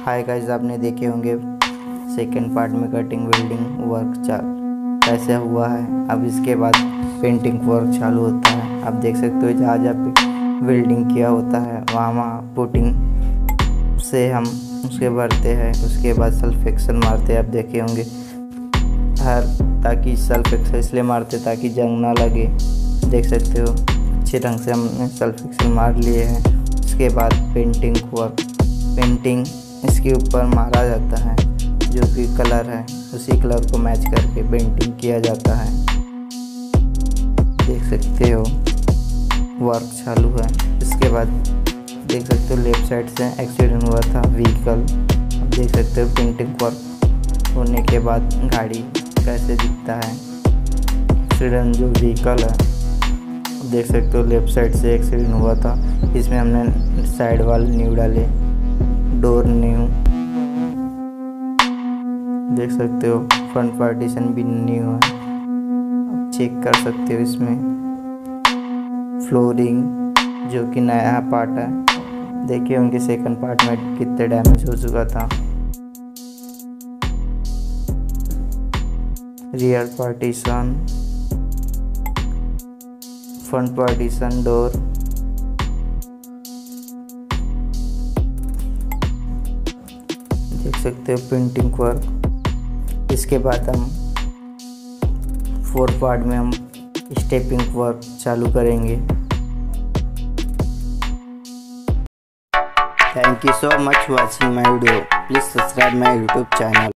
Hi guys, आपने देखे होंगे सेकंड पार्ट में कटिंग वेल्डिंग वर्क कैसे हुआ है। अब इसके बाद पेंटिंग वर्क चालू होता है। आप देख सकते हो जहाँ जहाँ पे वेल्डिंग किया होता है वहाँ पुटिंग से हम उसके भरते हैं। उसके बाद सल्फ एक्सल मारते हैं। आप देखे होंगे ताकि सल्फ एक्सल इसलिए मारते ताकि जंग ना लगे। देख सकते हो अच्छे ढंग से हमने सल्फ एक्सल मार लिए हैं। उसके बाद पेंटिंग इसके ऊपर मारा जाता है, जो कि कलर है उसी कलर को मैच करके पेंटिंग किया जाता है। देख सकते हो वर्क चालू है। इसके बाद देख सकते हो लेफ्ट साइड से एक्सीडेंट हुआ था व्हीकल। देख सकते हो पेंटिंग वर्क होने के बाद गाड़ी कैसे दिखता है। एक्सीडेंट जो व्हीकल है देख सकते हो लेफ्ट साइड से एक्सीडेंट हुआ था। इसमें हमने साइड वाले न्यू डाले, डोर न्यू। देख सकते हो फ्रंट पार्टीशन भी न्यू है। आप चेक कर सकते हो इसमें फ्लोरिंग जो कि नया पार्ट है। देखिए उनके सेकंड पार्ट में कितने डैमेज हो चुका था। Rear partition, front partition, door. देख सकते हो पेंटिंग वर्क। इसके बाद हम फोर्थ पार्ट में हम स्टेपिंग वर्क चालू करेंगे। Thank you so much for watching my video. Please subscribe my YouTube channel.